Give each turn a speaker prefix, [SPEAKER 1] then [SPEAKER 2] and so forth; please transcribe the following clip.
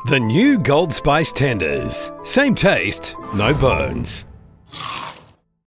[SPEAKER 1] The new Goldspice Tenders. Same taste, no bones.